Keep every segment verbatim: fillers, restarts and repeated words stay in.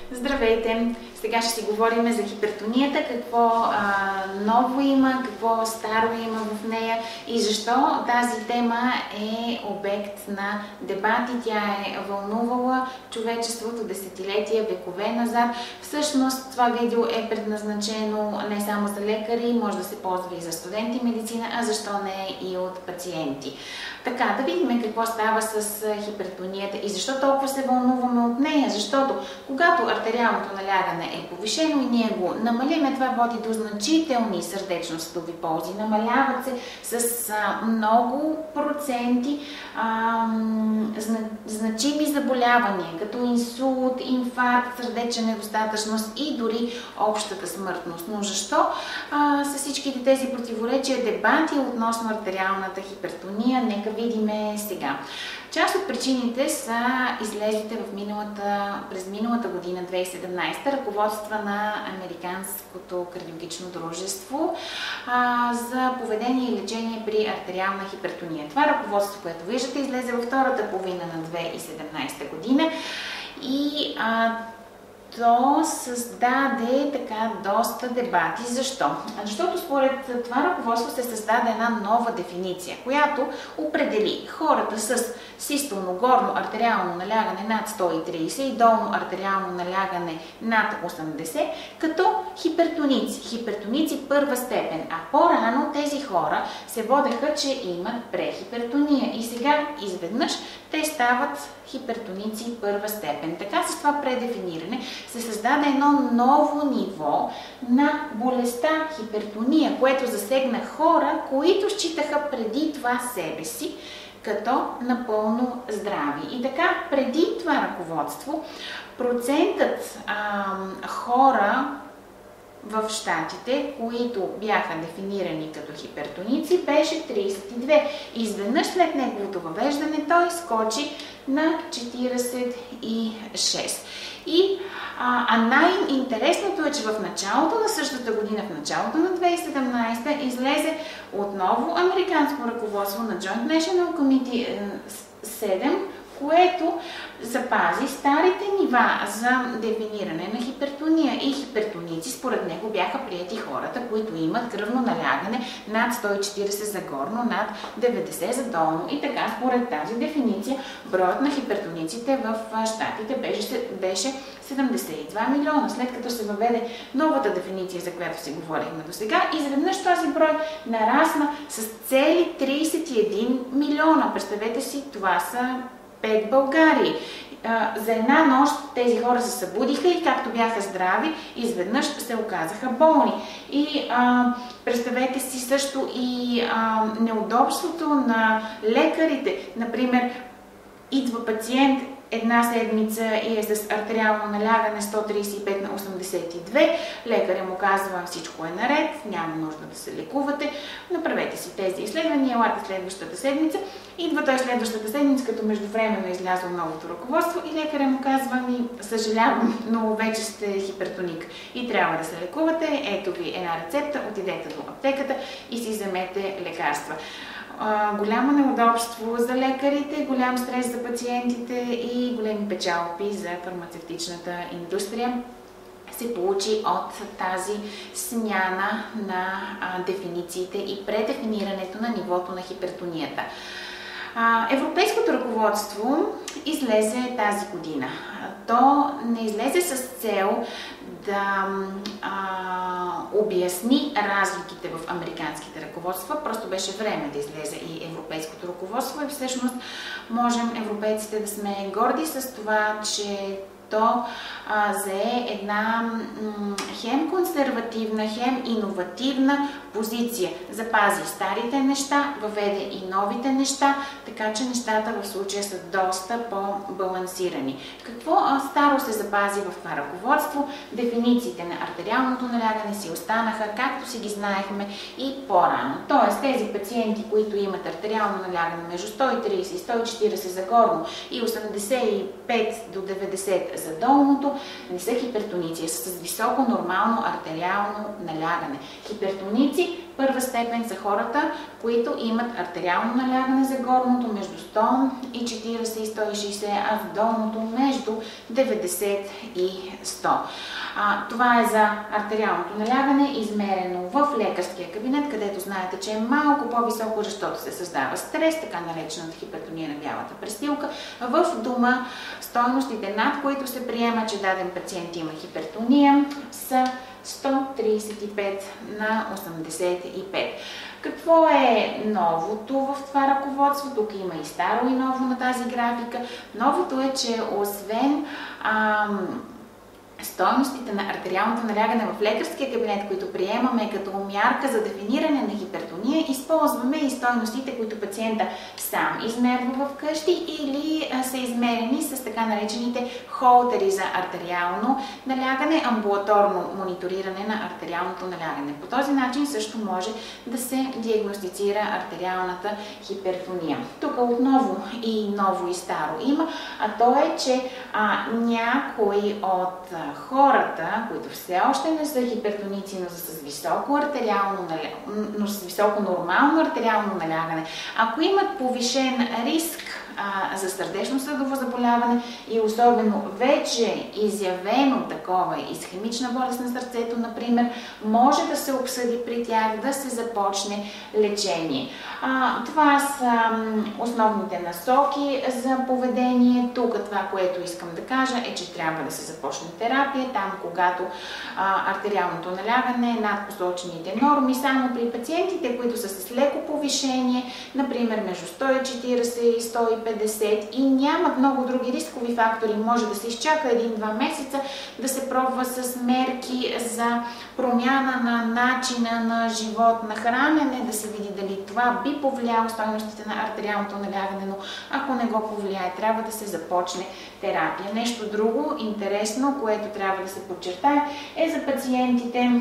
Здравейте! Сега ще си говорим за хипертонията, какво а, ново има, какво старо има в нея и защо тази тема е обект на дебати. Тя е вълнувала човечеството десетилетия, векове назад. Всъщност това видео е предназначено не само за лекари, може да се ползва и за студенти медицина, а защо не и от пациенти. Така, да видим какво става с хипертонията и защо толкова се вълнуваме от нея. Защото когато артериалното налягане е повишено и ние го намалиме, това води до значителни сърдечно-съдови ползи. Намаляват се с а, много проценти а, зна, значими заболявания, като инсулт, инфаркт, сърдечна недостатъчност и дори общата смъртност. Но защо а, с всичките тези противоречия, дебати относно артериалната хипертония, нека видиме сега. Част от причините са излезлите в миналата, през миналата година, две хиляди и седемнадесета, ръководства на Американското кардиологично дружество а, за поведение и лечение при артериална хипертония. Това ръководство, което виждате, излезе във втората половина на две хиляди и седемнадесета година и а, то създаде така доста дебати. Защо? Защото според това ръководство се създаде една нова дефиниция, която определи хората с систолно горно артериално налягане над сто и тридесет и долно артериално налягане над осемдесет като хипертоници. Хипертоници първа степен. А по-рано тези хора се водеха, че имат прехипертония. И сега изведнъж те стават хипертоници първа степен. Така с това предефиниране се създаде едно ново ниво на болестта хипертония, което засегна хора, които считаха преди това себе си като напълно здрави. И така, преди това ръководство, процентът а, хора в щатите, които бяха дефинирани като хипертоници, беше тридесет и две. Изведнъж след неговото въвеждане той скочи на четиридесет и шест. И, а, а най-интересното е, че в началото на същата година, в началото на две хиляди и седемнадесета, излезе отново американско ръководство на Joint National Committee седем, което запази старите нива за дефиниране на хипертония и хипертоници. Според него бяха приети хората, които имат кръвно налягане над сто и четиридесет за горно, над деветдесет за долно. И така, според тази дефиниция, броят на хипертониците в щатите беше, беше седемдесет и два милиона. След като се въведе новата дефиниция, за която си говорихме до сега, изведнъж този брой нарасна с цели тридесет и един милиона. Представете си, това са пет Българии. За една нощ тези хора се събудиха и както бяха здрави, изведнъж се оказаха болни. И а, представете си също и а, неудобството на лекарите. Например, идва пациент една седмица и е с артериално налягане сто тридесет и пет на осемдесет и две. Лекаря му казва, всичко е наред, няма нужда да се лекувате, направете си тези изследвания, елате следващата седмица. Идва той следващата седмица, като междувременно е излязло новото ръководство и лекаря му казва, ми, съжалявам, но вече сте хипертоник и трябва да се лекувате, ето ви една рецепта, отидете до аптеката и си вземете лекарства. Голямо неудобство за лекарите, голям стрес за пациентите и големи печалби за фармацевтичната индустрия се получи от тази смяна на дефинициите и предефинирането на нивото на хипертонията. Европейското ръководство излезе тази година. То не излезе с цел да а, обясни разликите в американските ръководства, просто беше време да излезе и европейското ръководство и всъщност можем европейците да сме горди с това, че то а, зае една м, хем консервативна, хем иновативна позиция. Запази старите неща, въведе и новите неща, така че нещата в случая са доста по-балансирани. Какво а, старо се запази в това ръководство? Дефинициите на артериалното налягане си останаха, както си ги знаехме и по-рано. Тоест, тези пациенти, които имат артериално налягане между сто и тридесет и сто и четиридесет за горно и осемдесет и пет до деветдесет за долното, не са хипертоници, а са с високо нормално артериално налягане. Хипертоници първа степен са хората, които имат артериално налягане за горното между сто и четиридесет и сто и шейсет, а за долното между деветдесет и сто. А, това е за артериалното налягане, измерено в лекарския кабинет, където знаете, че е малко по-високо, защото се създава стрес, така наречената хипертония на бялата престилка. В дома стойностите, над които се приема, че даден пациент има хипертония, са сто тридесет и пет на осемдесет и пет. Какво е новото в това ръководство? Тук има и старо и ново на тази графика. Новото е, че освен ам, стойностите на артериалното налягане в лекарския кабинет, които приемаме като мярка за дефиниране на хипертония, използваме и стойностите, които пациента сам измерва вкъщи или са измерени с така наречените холтери за артериално налягане, амбулаторно мониториране на артериалното налягане. По този начин също може да се диагностицира артериалната хипертония. Тук отново и ново и старо има, а то е, че а, някои от хората, които все още не са хипертоници, но са с високо артериално налягане, но с високо нормално артериално налягане, ако имат повишен риск а, за сърдечно-съдово заболяване и особено вече изявено такова исхемична болест на сърцето, например, може да се обсъди при тях да се започне лечение. А, това са основните насоки за поведение. Тук това, което искам да кажа, е, че трябва да се започне терапия там, когато а, артериалното налягане е над посочените норми. Само при пациентите, които са с леко повишение, например между сто и четиридесет и сто и петдесет и нямат много други рискови фактори, може да се изчака един-два месеца, да се пробва с мерки за промяна на начина на живот, на хранене, да се види дали това би повлияло стойностите на артериалното налягане, но ако не го повлияе, трябва да се започне терапия. Нещо друго интересно, което трябва да се подчертае, е за пациентите,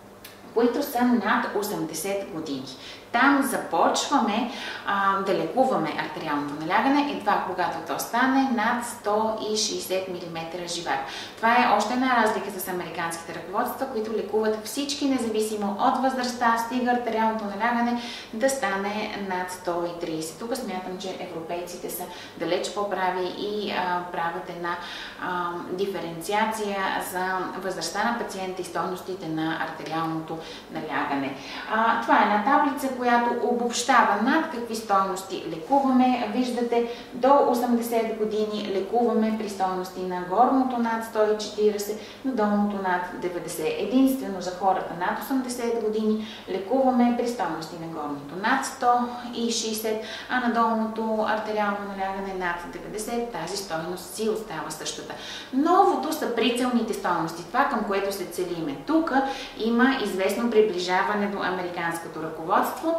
които са над осемдесет години. Там започваме а, да лекуваме артериалното налягане едва когато то стане над сто и шейсет милиметра живак. Това е още една разлика с американските ръководства, които лекуват всички, независимо от възрастта, стига артериалното налягане да стане над сто и тридесет. Тук смятам, че европейците са далеч по-прави и а, правят една а, диференциация за възрастта на пациента и стойностите на артериалното налягане. А, това е една таблица, която обобщава над какви стойности лекуваме. Виждате, до осемдесет години лекуваме при стойности на горното над сто и четиридесет, на долното над деветдесет. Единствено за хората над осемдесет години лекуваме при стойности на горното над сто и шейсет, а на долното артериално налягане над деветдесет. Тази стойност си остава същата. Новото са прицелните стойности, това към което се целиме. Тук има известно приближаване до американското ръководство.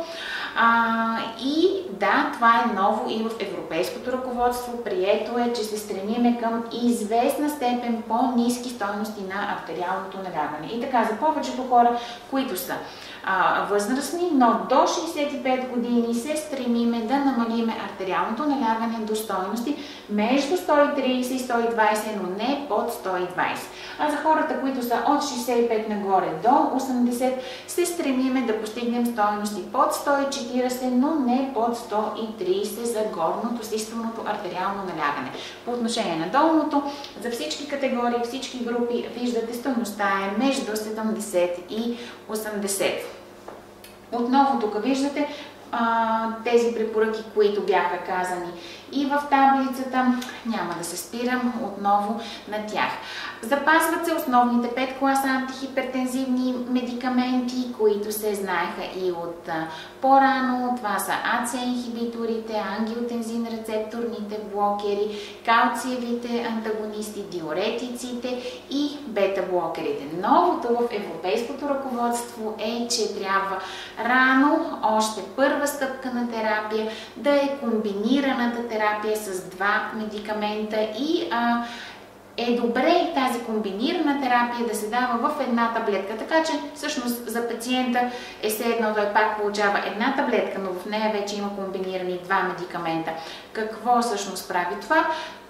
А, и да, това е ново и в европейското ръководство. Прието е, че се стремиме към известна степен по-ниски стойности на артериалното налягане. И така, за повечето хора, които са а, възрастни, но до шейсет и пет години, се стремиме да намалиме артериалното налягане до стойности между сто и тридесет и сто и двадесет, но не под сто и двадесет. А за хората, които са от шейсет и пет нагоре до осемдесет, се стремиме да постигнем стойности под сто и четиридесет, но не под сто и тридесет за горното системното артериално налягане. По отношение на долното, за всички категории, всички групи, виждате, стойността е между седемдесет и осемдесет. Отново тук виждате тези препоръки, които бяха казани и в таблицата. Няма да се спирам отново на тях. Запазват се основните пет класа антихипертензивни медикаменти, които се знаеха и от по-рано. Това са А Це инхибиторите, ангиотензин рецепторните блокери, калциевите антагонисти, диуретиците и бета-блокерите. Новото в европейското ръководство е, че трябва рано, още първа стъпка на терапия, да е комбинираната терапия с два медикамента и а, е добре тази комбинирана терапия да се дава в една таблетка. Така че всъщност за пациента е все едно, той пак получава една таблетка, но в нея вече има комбинирани два медикамента. Какво всъщност прави това?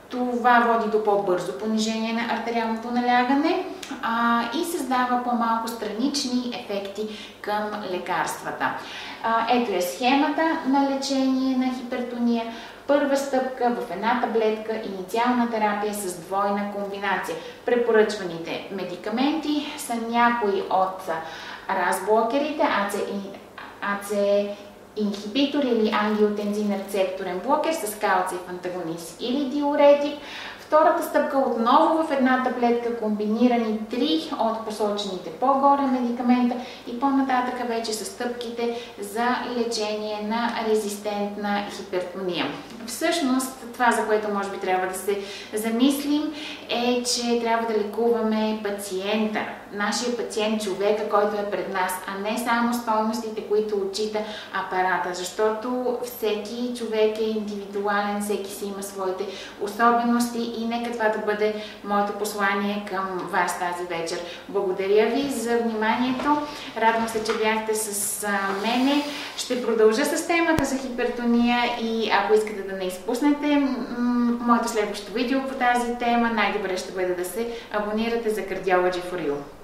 Това води до по-бързо понижение на артериалното налягане а, и създава по-малко странични ефекти към лекарствата. А, ето е схемата на лечение на хипертония. Първа стъпка в една таблетка, инициална терапия с двойна комбинация. Препоръчваните медикаменти са някои от разблокерите, АЦ инхибитор или ангиотензин рецепторен блокер с калциев антагонист или диуретик. Втората стъпка отново в една таблетка, комбинирани три от посочените по-горе медикамента и по-нататък вече са стъпките за лечение на резистентна хипертония. Всъщност, това, за което може би трябва да се замислим, е, че трябва да лекуваме пациента, нашия пациент, човека, който е пред нас, а не само стойностите, които отчита апарата, защото всеки човек е индивидуален, всеки си има своите особености и нека това да бъде моето послание към вас тази вечер. Благодаря ви за вниманието. Радвам се, че бяхте с мене. Ще продължа с темата за хипертония и ако искате да не изпуснете моето следващо видео по тази тема, най-добре ще бъде да се абонирате за Cardiology for You.